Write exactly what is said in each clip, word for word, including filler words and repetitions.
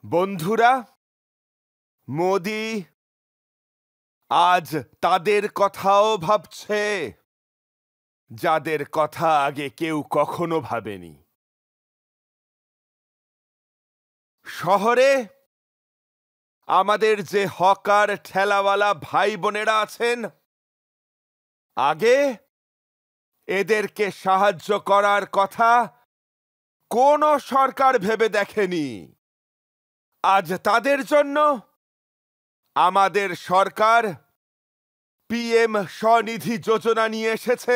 বন্ধুরা, মোদি আজ তাদের কথাও ভাবছে যাদের কথা আগে কেউ কখনো ভাবেনি। শহরে আমাদের যে হকার ঠেলাওয়ালা ভাই বোনেরা আছেন, আগে এদেরকে সাহায্য করার কথা কোনো সরকার ভেবে দেখেনি। আজ তাদের জন্য আমাদের সরকার পিএম স্বনিধি যোজনা নিয়ে এসেছে।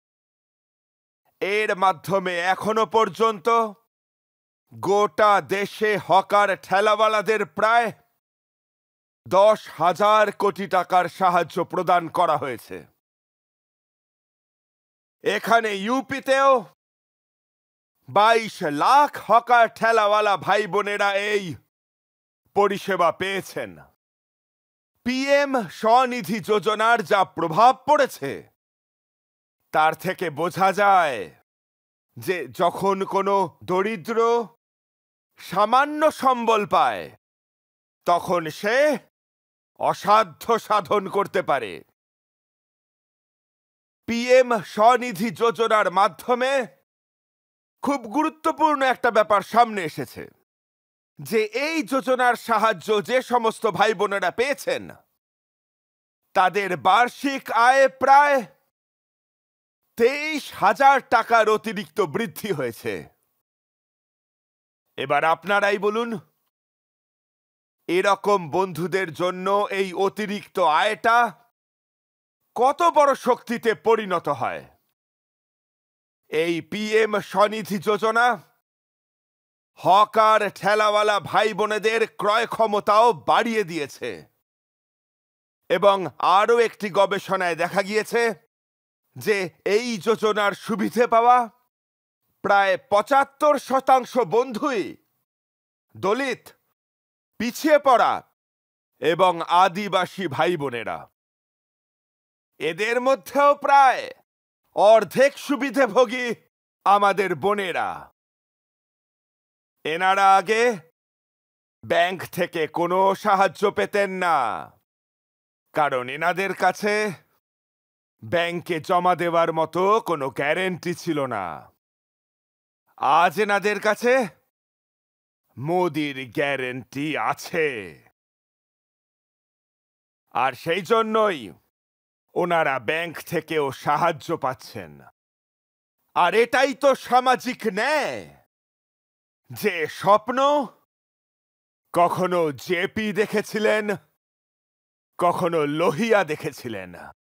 এর মাধ্যমে এখনো পর্যন্ত গোটা দেশে হকার ঠেলাওয়ালাদের প্রায় দশ হাজার কোটি টাকার সাহায্য প্রদান করা হয়েছে। এখানে ইউপিতেও বাইশ লাখ হকার ঠেলাওয়ালা ভাই বোনেরা এই পরিষেবা পেয়েছেন। পিএম স্বনিধি যোজনার যা প্রভাব পড়েছে তার থেকে বোঝা যায় যে যখন কোনো দরিদ্র সামান্য সম্বল পায় তখন সে অসাধ্য সাধন করতে পারে। পিএম স্বনিধি যোজনার মাধ্যমে খুব গুরুত্বপূর্ণ একটা ব্যাপার সামনে এসেছে যে এই যোজনার সাহায্য যে সমস্ত ভাই বোনেরা পেয়েছেন তাদের বার্ষিক আয় প্রায় তেইশ হাজার টাকার অতিরিক্ত বৃদ্ধি হয়েছে। এবার আপনারাই বলুন, এরকম বন্ধুদের জন্য এই অতিরিক্ত আয়টা কত বড় শক্তিতে পরিণত হয়। এই পিএম স্বনিধি যোজনা হকার ঠেলাওয়ালা ভাই বোনেদের ক্রয় ক্ষমতাও বাড়িয়ে দিয়েছে এবং আরও একটি গবেষণায় দেখা গিয়েছে যে এই যোজনার সুবিধে পাওয়া প্রায় পঁচাত্তর শতাংশ বন্ধুই দলিত, পিছিয়ে পড়া এবং আদিবাসী ভাই বোনেরা। এদের মধ্যেও প্রায় অর্ধেক সুবিধাভোগী আমাদের বোনেরা। এনারা আগে ব্যাংক থেকে কোনো সাহায্য পেতেন না, কারণ এনাদের কাছে ব্যাংকে জমা দেওয়ার মতো কোনো গ্যারেন্টি ছিল না। আজ এনাদের কাছে মোদির গ্যারেন্টি আছে, আর সেই জন্যই ওনারা ব্যাংক থেকেও সাহায্য পাচ্ছেন। আর এটাই তো সামাজিক ন্যায়, যে স্বপ্ন কখনো জেপি দেখেছিলেন, কখনো লোহিয়া দেখেছিলেন।